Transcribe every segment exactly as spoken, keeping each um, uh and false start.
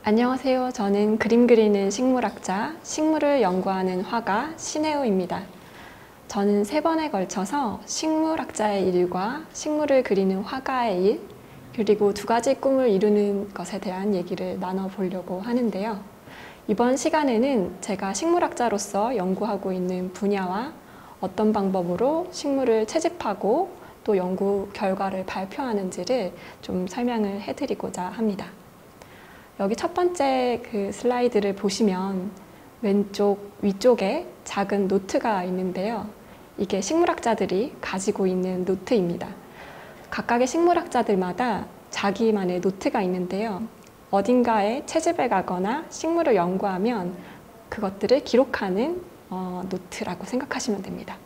안녕하세요. 저는 그림 그리는 식물학자, 식물을 연구하는 화가 신혜우입니다. 저는 세 번에 걸쳐서 식물학자의 일과 식물을 그리는 화가의 일, 그리고 두 가지 꿈을 이루는 것에 대한 얘기를 나눠보려고 하는데요. 이번 시간에는 제가 식물학자로서 연구하고 있는 분야와 어떤 방법으로 식물을 채집하고 또 연구 결과를 발표하는지를 좀 설명을 해드리고자 합니다. 여기 첫 번째 그 슬라이드를 보시면 왼쪽 위쪽에 작은 노트가 있는데요. 이게 식물학자들이 가지고 있는 노트입니다. 각각의 식물학자들마다 자기만의 노트가 있는데요. 어딘가에 채집을 가거나 식물을 연구하면 그것들을 기록하는 어, 노트라고 생각하시면 됩니다.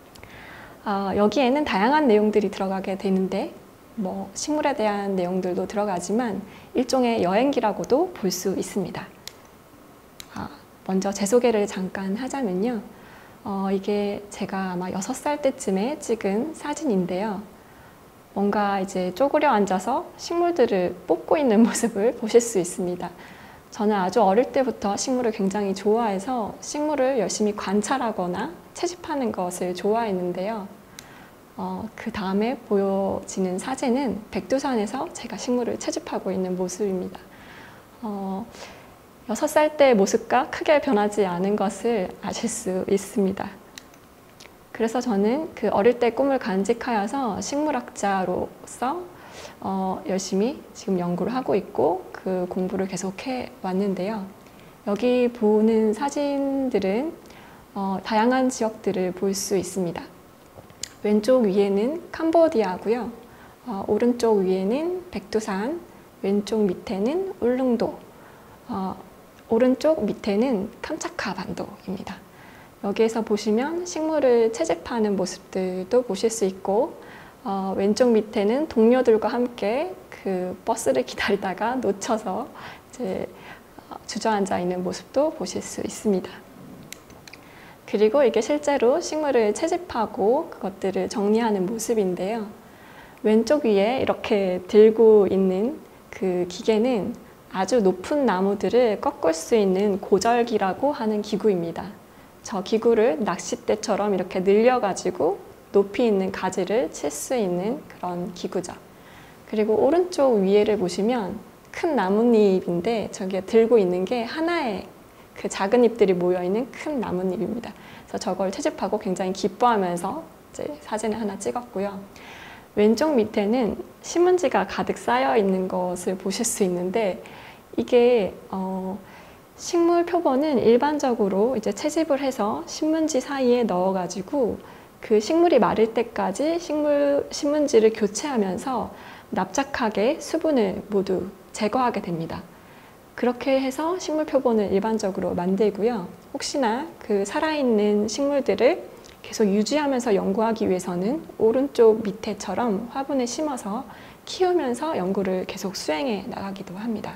어, 여기에는 다양한 내용들이 들어가게 되는데 뭐 식물에 대한 내용들도 들어가지만 일종의 여행기라고도 볼 수 있습니다. 아, 먼저 제 소개를 잠깐 하자면요. 어, 이게 제가 아마 여섯 살 때쯤에 찍은 사진인데요. 뭔가 이제 쪼그려 앉아서 식물들을 뽑고 있는 모습을 보실 수 있습니다. 저는 아주 어릴 때부터 식물을 굉장히 좋아해서 식물을 열심히 관찰하거나 채집하는 것을 좋아했는데요. 어, 그 다음에 보여지는 사진은 백두산에서 제가 식물을 채집하고 있는 모습입니다. 어, 여섯 살 때의 모습과 크게 변하지 않은 것을 아실 수 있습니다. 그래서 저는 그 어릴 때 꿈을 간직하여서 식물학자로서 어, 열심히 지금 연구를 하고 있고 그 공부를 계속해 왔는데요. 여기 보는 사진들은 어, 다양한 지역들을 볼 수 있습니다. 왼쪽 위에는 캄보디아고요. 어, 오른쪽 위에는 백두산, 왼쪽 밑에는 울릉도, 어, 오른쪽 밑에는 캄차카 반도입니다. 여기에서 보시면 식물을 채집하는 모습들도 보실 수 있고 어, 왼쪽 밑에는 동료들과 함께 그 버스를 기다리다가 놓쳐서 이제 주저앉아 있는 모습도 보실 수 있습니다. 그리고 이게 실제로 식물을 채집하고 그것들을 정리하는 모습인데요. 왼쪽 위에 이렇게 들고 있는 그 기계는 아주 높은 나무들을 꺾을 수 있는 고절기라고 하는 기구입니다. 저 기구를 낚싯대처럼 이렇게 늘려가지고 높이 있는 가지를 칠 수 있는 그런 기구죠. 그리고 오른쪽 위에를 보시면 큰 나뭇잎인데 저게 들고 있는 게 하나의 그 작은 잎들이 모여있는 큰 나뭇잎입니다. 그래서 저걸 채집하고 굉장히 기뻐하면서 이제 사진을 하나 찍었고요. 왼쪽 밑에는 신문지가 가득 쌓여 있는 것을 보실 수 있는데 이게 어, 식물 표본은 일반적으로 이제 채집을 해서 신문지 사이에 넣어가지고 그 식물이 마를 때까지 식물, 신문지를 교체하면서 납작하게 수분을 모두 제거하게 됩니다. 그렇게 해서 식물 표본을 일반적으로 만들고요. 혹시나 그 살아있는 식물들을 계속 유지하면서 연구하기 위해서는 오른쪽 밑에처럼 화분을 심어서 키우면서 연구를 계속 수행해 나가기도 합니다.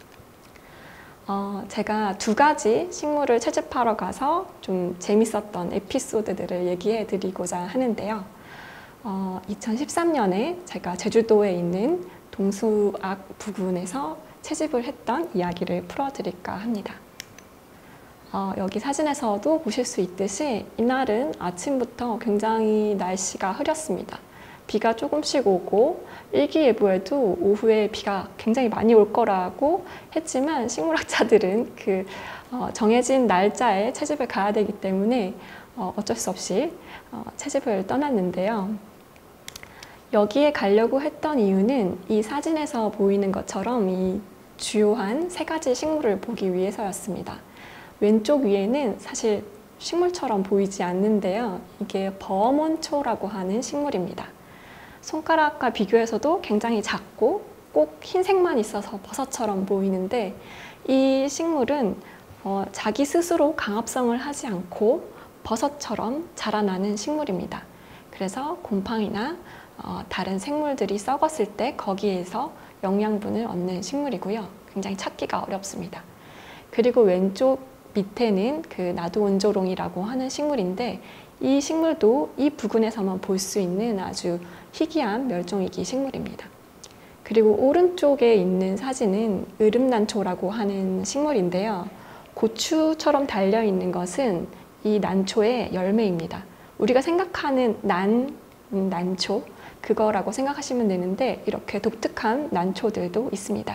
어, 제가 두 가지 식물을 채집하러 가서 좀 재밌었던 에피소드들을 얘기해 드리고자 하는데요. 어, 이천십삼 년에 제가 제주도에 있는 동수악 부근에서 채집을 했던 이야기를 풀어드릴까 합니다. 어, 여기 사진에서도 보실 수 있듯이 이날은 아침부터 굉장히 날씨가 흐렸습니다. 비가 조금씩 오고 일기예보에도 오후에 비가 굉장히 많이 올 거라고 했지만 식물학자들은 그 어, 정해진 날짜에 채집을 가야 되기 때문에 어, 어쩔 수 없이 어, 채집을 떠났는데요. 여기에 가려고 했던 이유는 이 사진에서 보이는 것처럼 이 주요한 세 가지 식물을 보기 위해서였습니다. 왼쪽 위에는 사실 식물처럼 보이지 않는데요. 이게 버몬초라고 하는 식물입니다. 손가락과 비교해서도 굉장히 작고 꼭 흰색만 있어서 버섯처럼 보이는데 이 식물은 어, 자기 스스로 강압성을 하지 않고 버섯처럼 자라나는 식물입니다. 그래서 곰팡이나 어, 다른 생물들이 썩었을 때 거기에서 영양분을 얻는 식물이고요. 굉장히 찾기가 어렵습니다. 그리고 왼쪽 밑에는 그 나두온조롱이라고 하는 식물인데 이 식물도 이 부근에서만 볼 수 있는 아주 희귀한 멸종위기 식물입니다. 그리고 오른쪽에 있는 사진은 으름난초라고 하는 식물인데요. 고추처럼 달려있는 것은 이 난초의 열매입니다. 우리가 생각하는 난, 음, 난초, 그거라고 생각하시면 되는데 이렇게 독특한 난초들도 있습니다.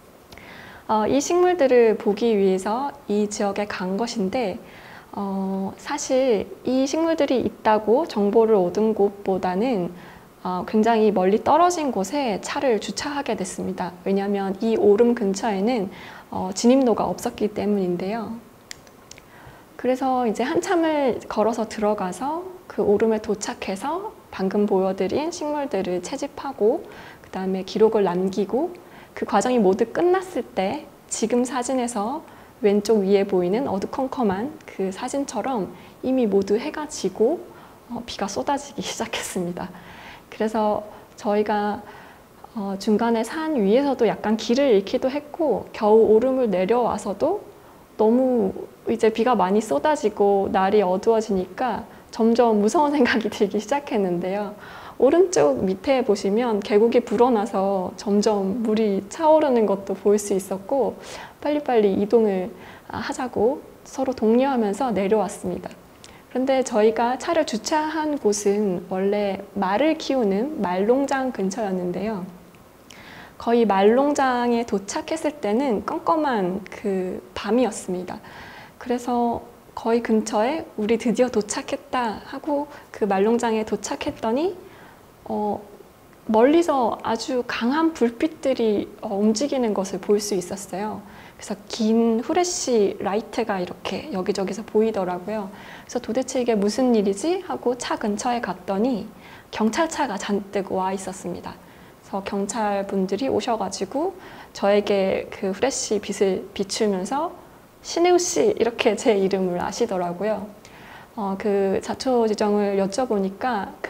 어, 이 식물들을 보기 위해서 이 지역에 간 것인데 어, 사실 이 식물들이 있다고 정보를 얻은 곳보다는 어, 굉장히 멀리 떨어진 곳에 차를 주차하게 됐습니다. 왜냐하면 이 오름 근처에는 어, 진입로가 없었기 때문인데요. 그래서 이제 한참을 걸어서 들어가서 그 오름에 도착해서 방금 보여드린 식물들을 채집하고 그 다음에 기록을 남기고 그 과정이 모두 끝났을 때 지금 사진에서 왼쪽 위에 보이는 어두컴컴한 그 사진처럼 이미 모두 해가 지고 어, 비가 쏟아지기 시작했습니다. 그래서 저희가 어, 중간에 산 위에서도 약간 길을 잃기도 했고 겨우 오름을 내려와서도 너무 이제 비가 많이 쏟아지고 날이 어두워지니까 점점 무서운 생각이 들기 시작했는데요. 오른쪽 밑에 보시면 계곡이 불어나서 점점 물이 차오르는 것도 보일 수 있었고 빨리빨리 이동을 하자고 서로 독려하면서 내려왔습니다. 그런데 저희가 차를 주차한 곳은 원래 말을 키우는 말농장 근처였는데요. 거의 말농장에 도착했을 때는 껌껌한 그 밤이었습니다. 그래서 거의 근처에 우리 드디어 도착했다 하고 그 말농장에 도착했더니 어, 멀리서 아주 강한 불빛들이 어, 움직이는 것을 볼 수 있었어요. 그래서 긴 후레쉬 라이트가 이렇게 여기저기서 보이더라고요. 그래서 도대체 이게 무슨 일이지? 하고 차 근처에 갔더니 경찰차가 잔뜩 와 있었습니다. 그래서 경찰 분들이 오셔가지고 저에게 그 후레쉬 빛을 비추면서 신혜우 씨 이렇게 제 이름을 아시더라고요. 어, 그 자초지종을 여쭤보니까 그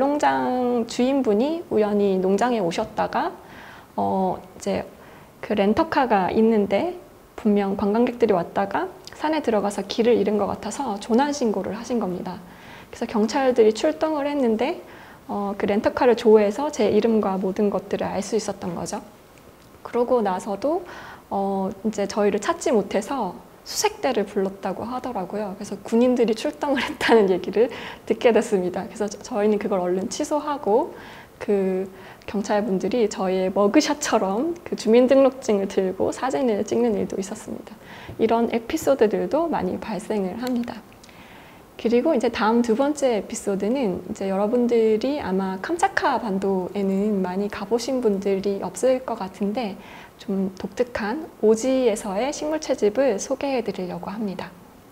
말농장 주인분이 우연히 농장에 오셨다가 어, 이제 그 렌터카가 있는데 분명 관광객들이 왔다가 산에 들어가서 길을 잃은 것 같아서 조난 신고를 하신 겁니다. 그래서 경찰들이 출동을 했는데 어, 그 렌터카를 조회해서 제 이름과 모든 것들을 알 수 있었던 거죠. 그러고 나서도 어, 이제 저희를 찾지 못해서 수색대를 불렀다고 하더라고요. 그래서 군인들이 출동을 했다는 얘기를 듣게 됐습니다. 그래서 저희는 그걸 얼른 취소하고 그 경찰분들이 저희의 머그샷처럼 그 주민등록증을 들고 사진을 찍는 일도 있었습니다. 이런 에피소드들도 많이 발생을 합니다. 그리고 이제 다음 두 번째 에피소드는 이제 여러분들이 아마 캄차카 반도에는 많이 가보신 분들이 없을 것 같은데 좀 독특한 오지에서의 식물 채집을 소개해 드리려고 합니다.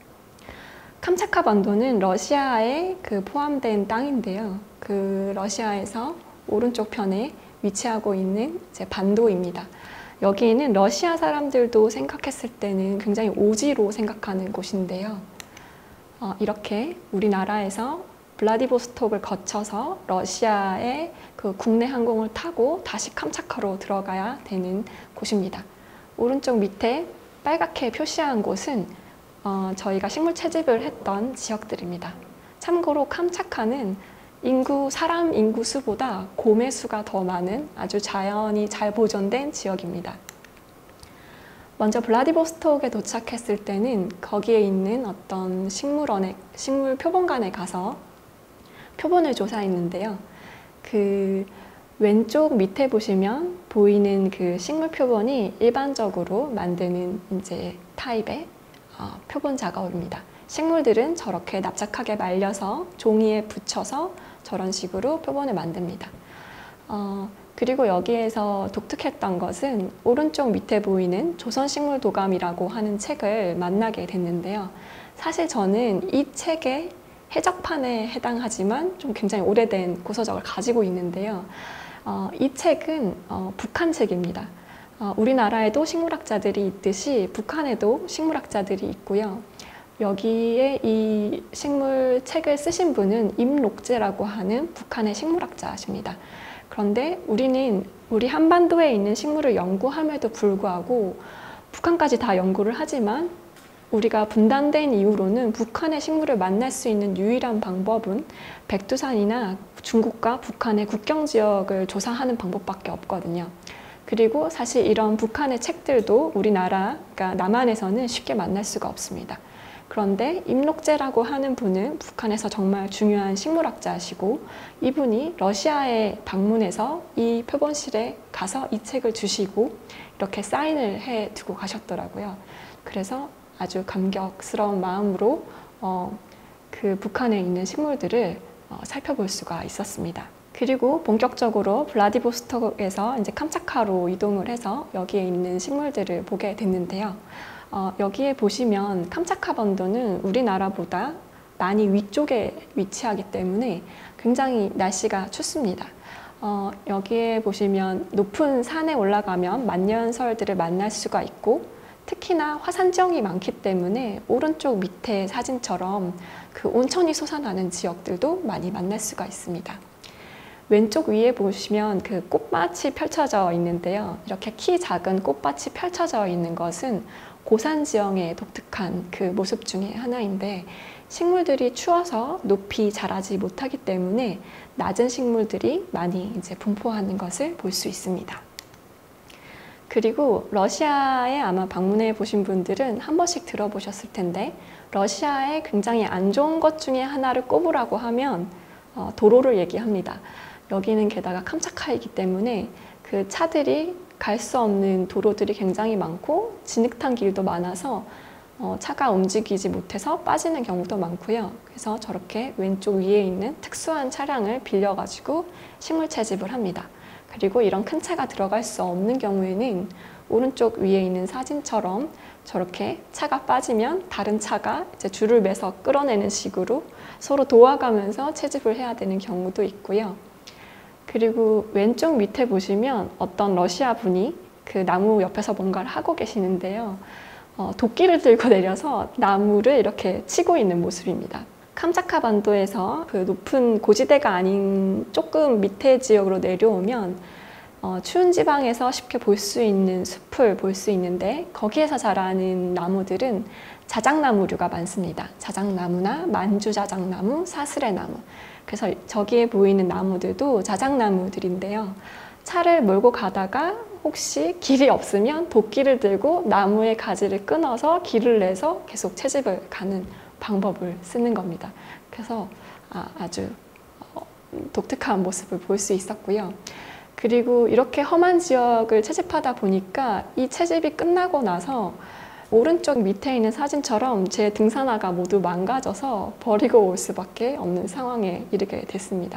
캄차카 반도는 러시아에 그 포함된 땅인데요. 그 러시아에서 오른쪽 편에 위치하고 있는 이제 반도입니다. 여기는 러시아 사람들도 생각했을 때는 굉장히 오지로 생각하는 곳인데요. 어, 이렇게 우리나라에서 블라디보스톡을 거쳐서 러시아의 그 국내 항공을 타고 다시 캄차카로 들어가야 되는 곳입니다. 오른쪽 밑에 빨갛게 표시한 곳은 어, 저희가 식물 채집을 했던 지역들입니다. 참고로 캄차카는 인구, 사람 인구 수보다 곰의 수가 더 많은 아주 자연이 잘 보존된 지역입니다. 먼저 블라디보스톡에 도착했을 때는 거기에 있는 어떤 식물원에, 식물 표본관에 가서 표본을 조사했는데요. 그 왼쪽 밑에 보시면 보이는 그 식물 표본이 일반적으로 만드는 이제 타입의 어, 표본 작업입니다. 식물들은 저렇게 납작하게 말려서 종이에 붙여서 저런 식으로 표본을 만듭니다. 어, 그리고 여기에서 독특했던 것은 오른쪽 밑에 보이는 조선식물도감이라고 하는 책을 만나게 됐는데요. 사실 저는 이 책의 해적판에 해당하지만 좀 굉장히 오래된 고서적을 가지고 있는데요. 어, 이 책은 어, 북한 책입니다. 어, 우리나라에도 식물학자들이 있듯이 북한에도 식물학자들이 있고요. 여기에 이 식물 책을 쓰신 분은 임록재라고 하는 북한의 식물학자십니다. 그런데 우리는 우리 한반도에 있는 식물을 연구함에도 불구하고 북한까지 다 연구를 하지만 우리가 분단된 이후로는 북한의 식물을 만날 수 있는 유일한 방법은 백두산이나 중국과 북한의 국경 지역을 조사하는 방법밖에 없거든요. 그리고 사실 이런 북한의 책들도 우리나라, 그러니까 남한에서는 쉽게 만날 수가 없습니다. 그런데 임록제라고 하는 분은 북한에서 정말 중요한 식물학자시고 이분이 러시아에 방문해서 이 표본실에 가서 이 책을 주시고 이렇게 사인을 해 두고 가셨더라고요. 그래서 아주 감격스러운 마음으로 어, 그 북한에 있는 식물들을 어, 살펴볼 수가 있었습니다. 그리고 본격적으로 블라디보스톡에서 이제 캄차카로 이동을 해서 여기에 있는 식물들을 보게 됐는데요. 어, 여기에 보시면 캄차카 반도는 우리나라보다 많이 위쪽에 위치하기 때문에 굉장히 날씨가 춥습니다. 어, 여기에 보시면 높은 산에 올라가면 만년설들을 만날 수가 있고 특히나 화산지형이 많기 때문에 오른쪽 밑에 사진처럼 그 온천이 솟아나는 지역들도 많이 만날 수가 있습니다. 왼쪽 위에 보시면 그 꽃밭이 펼쳐져 있는데요. 이렇게 키 작은 꽃밭이 펼쳐져 있는 것은 고산 지형의 독특한 그 모습 중에 하나인데 식물들이 추워서 높이 자라지 못하기 때문에 낮은 식물들이 많이 이제 분포하는 것을 볼 수 있습니다. 그리고 러시아에 아마 방문해 보신 분들은 한 번씩 들어보셨을 텐데 러시아에 굉장히 안 좋은 것 중에 하나를 꼽으라고 하면 어, 도로를 얘기합니다. 여기는 게다가 캄차카이기 때문에 그 차들이 갈 수 없는 도로들이 굉장히 많고 진흙탕 길도 많아서 어, 차가 움직이지 못해서 빠지는 경우도 많고요. 그래서 저렇게 왼쪽 위에 있는 특수한 차량을 빌려가지고 식물 채집을 합니다. 그리고 이런 큰 차가 들어갈 수 없는 경우에는 오른쪽 위에 있는 사진처럼 저렇게 차가 빠지면 다른 차가 이제 줄을 매서 끌어내는 식으로 서로 도와가면서 채집을 해야 되는 경우도 있고요. 그리고 왼쪽 밑에 보시면 어떤 러시아 분이 그 나무 옆에서 뭔가를 하고 계시는데요. 어, 도끼를 들고 내려서 나무를 이렇게 치고 있는 모습입니다. 캄차카 반도에서 그 높은 고지대가 아닌 조금 밑에 지역으로 내려오면 어, 추운 지방에서 쉽게 볼 수 있는 숲을 볼 수 있는데 거기에서 자라는 나무들은 자작나무류가 많습니다. 자작나무나 만주자작나무, 사슬의나무. 그래서 저기에 보이는 나무들도 자작나무들인데요. 차를 몰고 가다가 혹시 길이 없으면 도끼를 들고 나무의 가지를 끊어서 길을 내서 계속 채집을 가는 방법을 쓰는 겁니다. 그래서 아, 아주 독특한 모습을 볼 수 있었고요. 그리고 이렇게 험한 지역을 채집하다 보니까 이 채집이 끝나고 나서 오른쪽 밑에 있는 사진처럼 제 등산화가 모두 망가져서 버리고 올 수밖에 없는 상황에 이르게 됐습니다.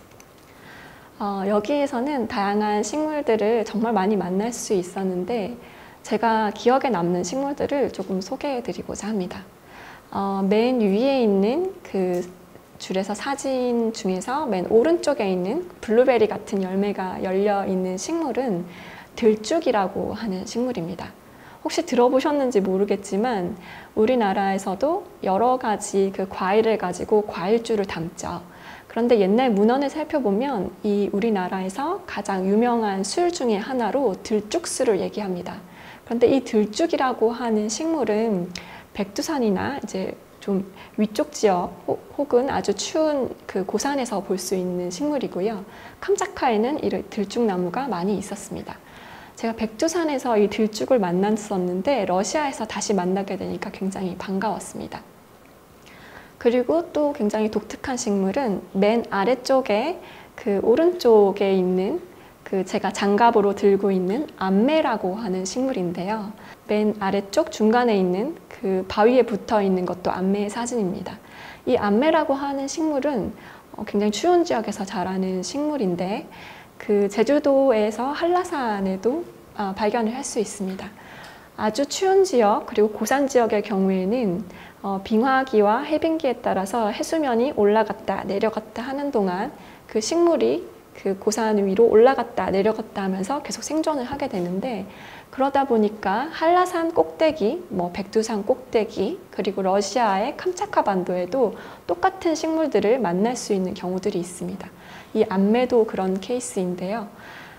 어, 여기에서는 다양한 식물들을 정말 많이 만날 수 있었는데 제가 기억에 남는 식물들을 조금 소개해 드리고자 합니다. 어, 맨 위에 있는 그 줄에서 사진 중에서 맨 오른쪽에 있는 블루베리 같은 열매가 열려 있는 식물은 들쭉이라고 하는 식물입니다. 혹시 들어보셨는지 모르겠지만 우리나라에서도 여러 가지 그 과일을 가지고 과일주를 담죠. 그런데 옛날 문헌을 살펴보면 이 우리나라에서 가장 유명한 술 중에 하나로 들쭉술을 얘기합니다. 그런데 이 들쭉이라고 하는 식물은 백두산이나 이제 좀 위쪽 지역 혹은 아주 추운 그 고산에서 볼 수 있는 식물이고요. 캄차카에는 이 들쭉나무가 많이 있었습니다. 제가 백두산에서 이 들쭉을 만났었는데 러시아에서 다시 만나게 되니까 굉장히 반가웠습니다. 그리고 또 굉장히 독특한 식물은 맨 아래쪽에 그 오른쪽에 있는 그 제가 장갑으로 들고 있는 암매라고 하는 식물인데요. 맨 아래쪽 중간에 있는 그 바위에 붙어 있는 것도 암매의 사진입니다. 이 암매라고 하는 식물은 굉장히 추운 지역에서 자라는 식물인데 그 제주도에서 한라산에도 아, 발견을 할 수 있습니다. 아주 추운 지역 그리고 고산 지역의 경우에는 어, 빙하기와 해빙기에 따라서 해수면이 올라갔다 내려갔다 하는 동안 그 식물이 그 고산 위로 올라갔다 내려갔다 하면서 계속 생존을 하게 되는데 그러다 보니까 한라산 꼭대기, 뭐 백두산 꼭대기 그리고 러시아의 캄차카 반도에도 똑같은 식물들을 만날 수 있는 경우들이 있습니다. 이 암매도 그런 케이스인데요.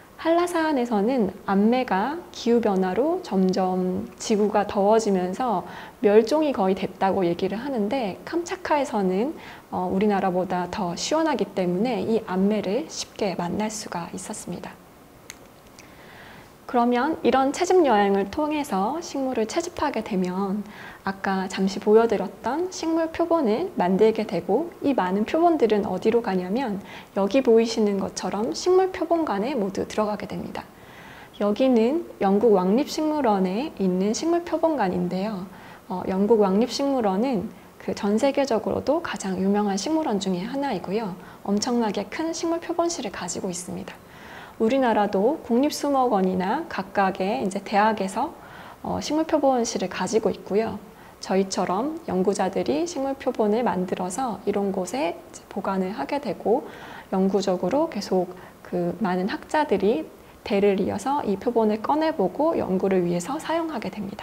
한라산에서는 암매가 기후변화로 점점 지구가 더워지면서 멸종이 거의 됐다고 얘기를 하는데 캄차카에서는 어, 우리나라보다 더 시원하기 때문에 이 암매를 쉽게 만날 수가 있었습니다. 그러면 이런 채집 여행을 통해서 식물을 채집하게 되면 아까 잠시 보여드렸던 식물 표본을 만들게 되고, 이 많은 표본들은 어디로 가냐면 여기 보이시는 것처럼 식물 표본관에 모두 들어가게 됩니다. 여기는 영국 왕립식물원에 있는 식물 표본관인데요. 어, 영국 왕립식물원은 그 전 세계적으로도 가장 유명한 식물원 중에 하나이고요. 엄청나게 큰 식물 표본실을 가지고 있습니다. 우리나라도 국립수목원이나 각각의 이제 대학에서 어, 식물 표본실을 가지고 있고요. 저희처럼 연구자들이 식물 표본을 만들어서 이런 곳에 이제 보관을 하게 되고, 영구적으로 계속 그 많은 학자들이 대를 이어서 이 표본을 꺼내보고 연구를 위해서 사용하게 됩니다.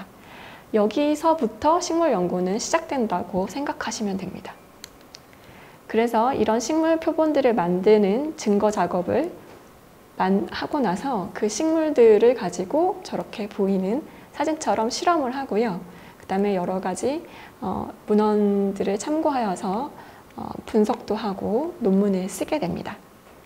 여기서부터 식물 연구는 시작된다고 생각하시면 됩니다. 그래서 이런 식물 표본들을 만드는 증거 작업을 하고 나서 그 식물들을 가지고 저렇게 보이는 사진처럼 실험을 하고요. 그 다음에 여러 가지 어, 문헌들을 참고하여서 어, 분석도 하고 논문을 쓰게 됩니다.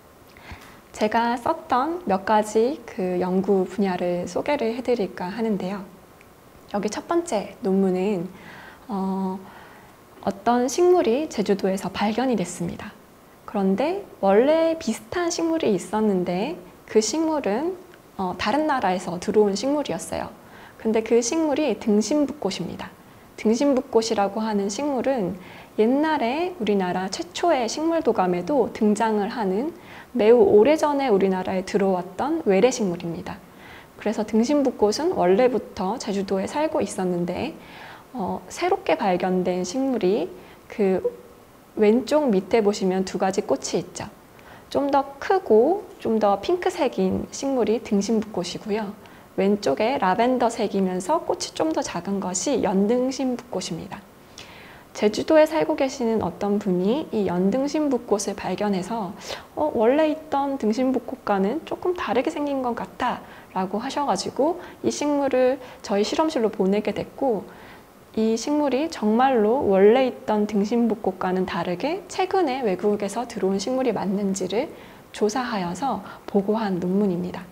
제가 썼던 몇 가지 그 연구 분야를 소개를 해드릴까 하는데요. 여기 첫 번째 논문은 어, 어떤 식물이 제주도에서 발견이 됐습니다. 그런데 원래 비슷한 식물이 있었는데 그 식물은 어, 다른 나라에서 들어온 식물이었어요. 근데 그 식물이 등심붓꽃입니다. 등심붓꽃이라고 하는 식물은 옛날에 우리나라 최초의 식물도감에도 등장을 하는 매우 오래전에 우리나라에 들어왔던 외래식물입니다. 그래서 등심붓꽃은 원래부터 제주도에 살고 있었는데 어, 새롭게 발견된 식물이 그 왼쪽 밑에 보시면 두 가지 꽃이 있죠. 좀 더 크고 좀 더 핑크색인 식물이 등심붓꽃이고요. 왼쪽에 라벤더색이면서 꽃이 좀 더 작은 것이 연등심붓꽃입니다. 제주도에 살고 계시는 어떤 분이 이 연등심붓꽃을 발견해서 어, 원래 있던 등심붓꽃과는 조금 다르게 생긴 것 같아 라고 하셔가지고 이 식물을 저희 실험실로 보내게 됐고, 이 식물이 정말로 원래 있던 등심붓꽃과는 다르게 최근에 외국에서 들어온 식물이 맞는지를 조사하여서 보고한 논문입니다.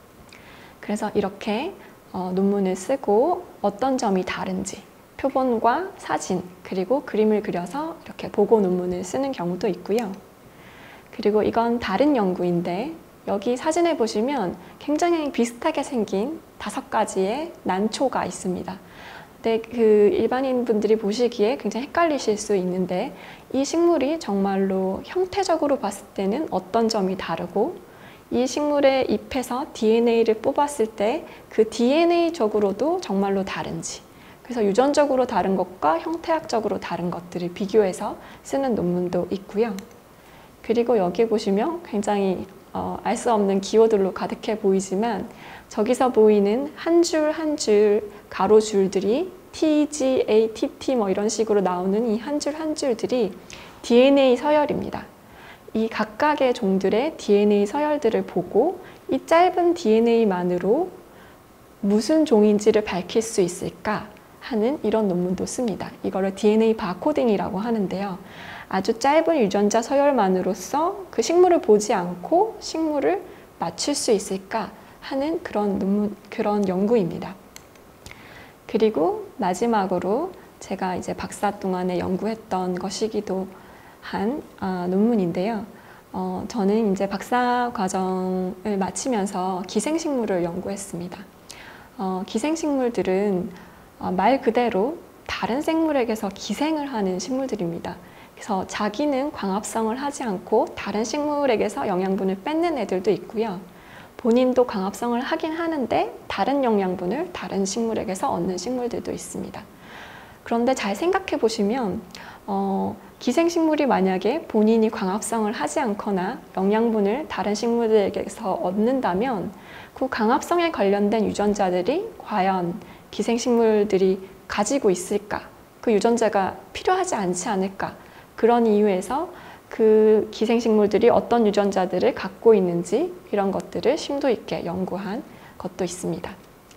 그래서 이렇게 어, 논문을 쓰고 어떤 점이 다른지 표본과 사진 그리고 그림을 그려서 이렇게 보고 논문을 쓰는 경우도 있고요. 그리고 이건 다른 연구인데 여기 사진에 보시면 굉장히 비슷하게 생긴 다섯 가지의 난초가 있습니다. 근데 그 일반인 분들이 보시기에 굉장히 헷갈리실 수 있는데 이 식물이 정말로 형태적으로 봤을 때는 어떤 점이 다르고 이 식물의 잎에서 디엔에이를 뽑았을 때 그 디엔에이적으로도 정말로 다른지, 그래서 유전적으로 다른 것과 형태학적으로 다른 것들을 비교해서 쓰는 논문도 있고요. 그리고 여기 보시면 굉장히 어, 알 수 없는 기호들로 가득해 보이지만 저기서 보이는 한 줄 한 줄 가로줄들이 T, G, A, T, T 뭐 이런 식으로 나오는 이 한 줄 한 줄들이 디엔에이 서열입니다. 이 각각의 종들의 디엔에이 서열들을 보고 이 짧은 디엔에이만으로 무슨 종인지를 밝힐 수 있을까 하는 이런 논문도 씁니다. 이거를 디엔에이 바코딩이라고 하는데요. 아주 짧은 유전자 서열만으로써 그 식물을 보지 않고 식물을 맞출 수 있을까 하는 그런 논문, 그런 연구입니다. 그리고 마지막으로 제가 이제 박사 동안에 연구했던 것이기도 한 아, 논문인데요. 어, 저는 이제 박사 과정을 마치면서 기생식물을 연구했습니다. 어, 기생식물들은 어, 말 그대로 다른 생물에게서 기생을 하는 식물들입니다. 그래서 자기는 광합성을 하지 않고 다른 식물에게서 영양분을 뺏는 애들도 있고요. 본인도 광합성을 하긴 하는데 다른 영양분을 다른 식물에게서 얻는 식물들도 있습니다. 그런데 잘 생각해 보시면 어, 기생식물이 만약에 본인이 광합성을 하지 않거나 영양분을 다른 식물들에게서 얻는다면 그 광합성에 관련된 유전자들이 과연 기생식물들이 가지고 있을까? 그 유전자가 필요하지 않지 않을까? 그런 이유에서 그 기생식물들이 어떤 유전자들을 갖고 있는지 이런 것들을 심도 있게 연구한 것도 있습니다.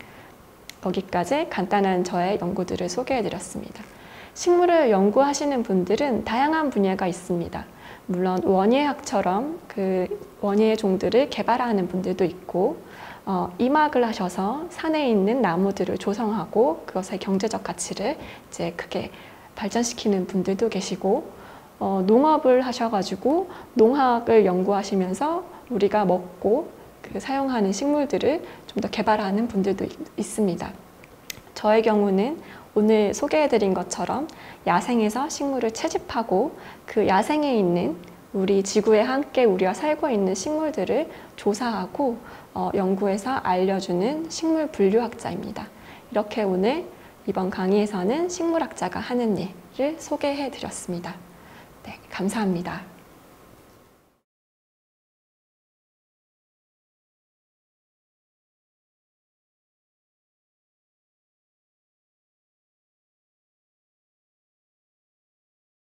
여기까지 간단한 저의 연구들을 소개해 드렸습니다. 식물을 연구하시는 분들은 다양한 분야가 있습니다. 물론 원예학처럼 그 원예의 종들을 개발하는 분들도 있고 어, 임학을 하셔서 산에 있는 나무들을 조성하고 그것의 경제적 가치를 이제 크게 발전시키는 분들도 계시고, 어, 농업을 하셔가지고 농학을 연구하시면서 우리가 먹고 그 사용하는 식물들을 좀 더 개발하는 분들도 있, 있습니다. 저의 경우는 오늘 소개해드린 것처럼 야생에서 식물을 채집하고 그 야생에 있는 우리 지구에 함께 우리와 살고 있는 식물들을 조사하고 어, 연구해서 알려주는 식물 분류학자입니다. 이렇게 오늘 이번 강의에서는 식물학자가 하는 일을 소개해 드렸습니다. 네, 감사합니다.